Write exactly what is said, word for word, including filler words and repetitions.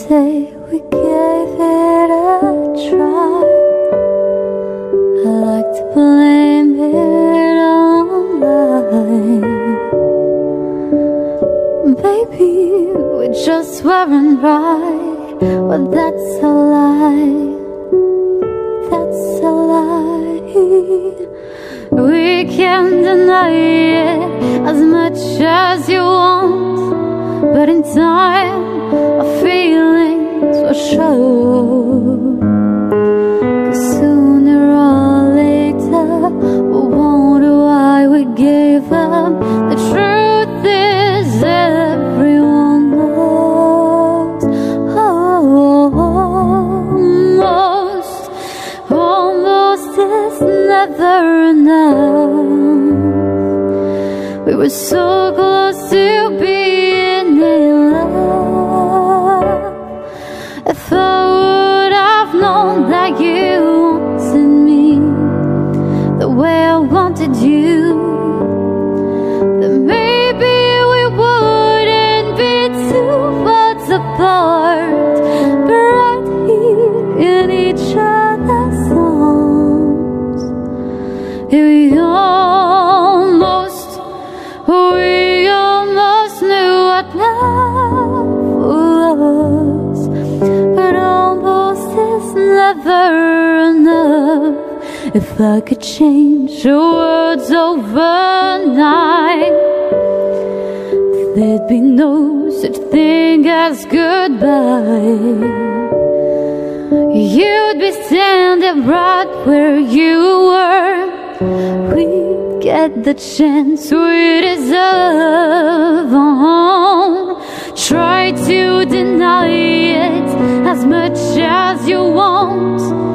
say we gave it a try. I like to blame it on life. Baby, we just weren't right. Well, that's a lie. That's a lie. We can't deny it as much as you want, but in time our feelings will show. 'Cause sooner or later we'll wonder why we gave up. The truth is everyone knows. Almost, almost is never enough. We were so close to being in love. If I would have known that you wanted me the way I wanted you, then maybe we wouldn't be two worlds apart, but right here in each other's arms. Here we almost, we almost knew what love was, but almost is never enough. If I could change your words overnight, there'd be no such thing as goodbye. You'd be standing right where you were. We'd get the chance we deserve. Oh, try to deny it as much as you want,